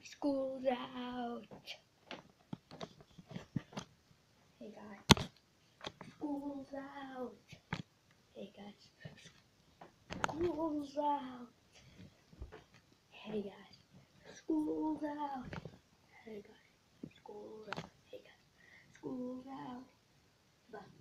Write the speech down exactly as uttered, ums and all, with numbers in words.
School's out. Hey guys, school's out. Hey guys, school's out. Hey guys, school's out. Hey guys, school's out. Hey guys, school's out. Bye.